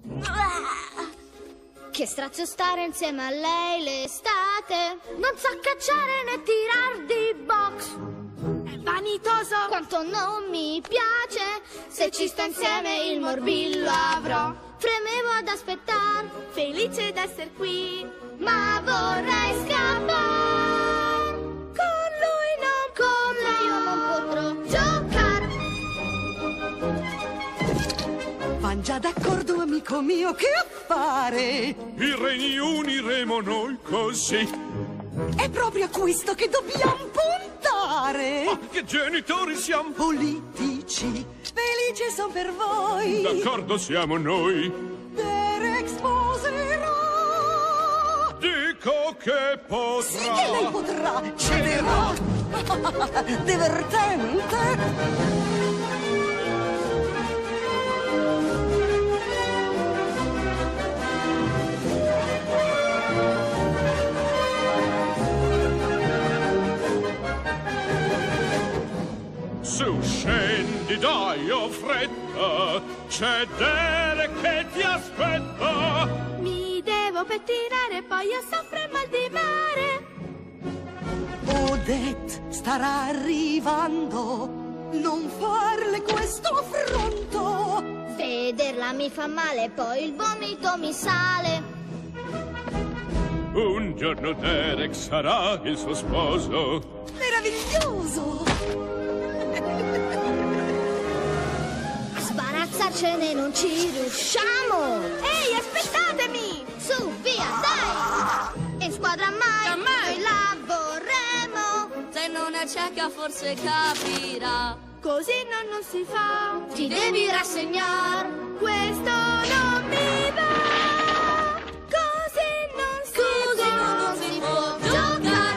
Che strazio stare insieme a lei l'estate. Non sa cacciare né tirar di box. È vanitoso. Quanto non mi piace. Se ci sta insieme il morbillo avrò. Fremevo ad aspettare, felice d'essere qui, ma vorrei scappare. Con lui non potrò giocare. Van già d'accordo, amico mio, che affare? I regni uniremo noi così. È proprio a questo che dobbiamo puntare. Oh, che genitori siamo! Politici, felici son per voi. D'accordo siamo noi. Derek sposerà. Dico che potrà. Sì che lei potrà, cederà. Divertente. Su, scendi, dai, ho fretta. C'è Derek che ti aspetta. Mi devo pettinare, poi io soffro il mal di mare. Odette starà arrivando. Non farle questo affronto. Vederla mi fa male, poi il vomito mi sale. Un giorno Derek sarà il suo sposo. Meraviglioso. Sbarazzarcene non ci riusciamo. Ehi, aspettatemi! Su, via, dai! In squadra mai, noi la vorremmo. Se non è cieca forse capirà. Così non si fa. Ti devi rassegnare. Questo non mi va. Così non si può giocare.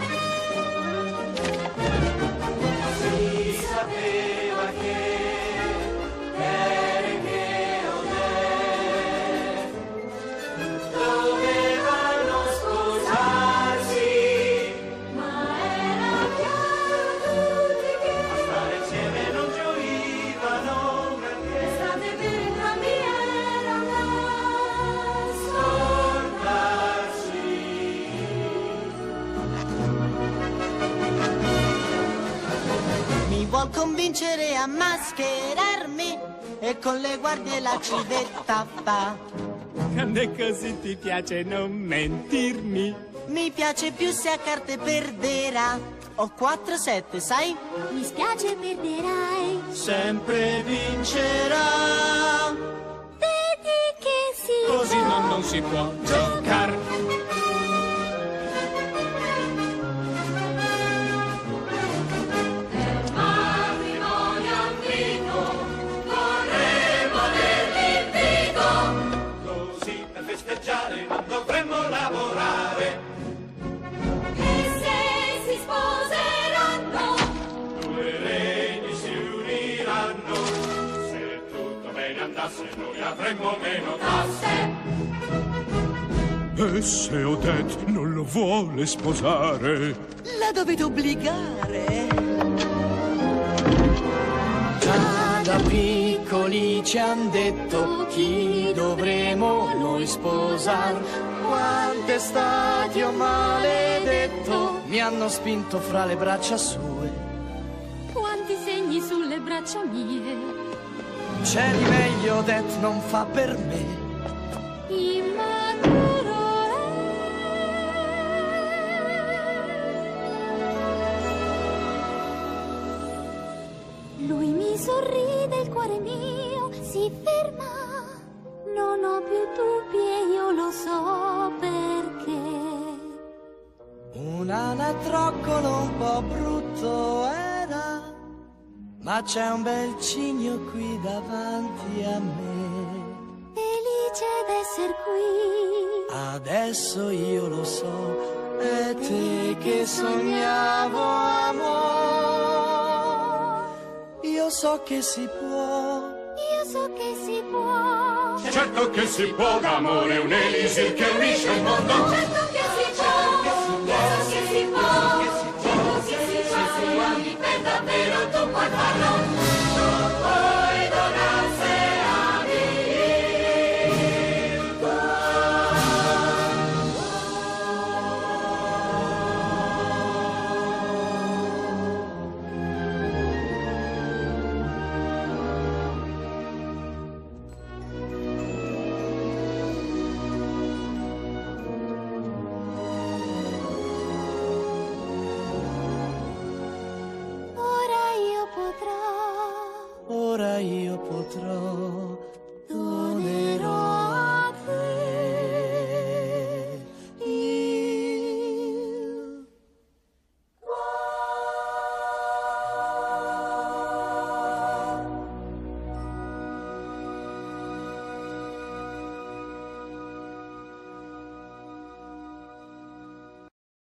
Si sapeva che Derek e Odette dovevano sposarsi, Ma era chiaro a tutti che a stare insieme non gioivano granché. l'estate per entrambi era da Scordarsi. Mi vuol convincere a mascherarmi e con le guardie la civetta fa. Quando è così ti piace non mentirmi. Mi piace più se a carte perderà. Ho 4-7, sai? Mi spiace, perderai. Sempre vincerà. Vedi che si Così non si può giocare. matrimonio ambito, vorremmo dell'invito. Così per festeggiare non dovremmo lavorare. E se si sposeranno, Due regni si uniranno. Se tutto bene andasse noi avremmo meno tasse. E se Odette non lo vuole sposare? La dovete obbligare. Già da piccoli ci han detto chi dovremo noi sposare. Quante estati ho maledetto, mi hanno spinto fra le braccia sue. quanti segni sulle braccia mie. C'è di meglio, Odette non fa per me. Immaturo Lui mi sorride, il cuore mio si ferma. Non ho più dubbi e io lo so perché. Un anatroccolo un po' brutto era, ma c'è un bel cigno qui davanti a me. Felice d'essere qui. Adesso io lo so, è te che sognavo, amore. Io so che si può. Io so che si può. Certo che si può, d'amore è un elisir che unisce il mondo. certo che si può, certo che si può, certo che si può, se ami per davvero tu puoi farlo, non puoi donarsi a me. ora io potrò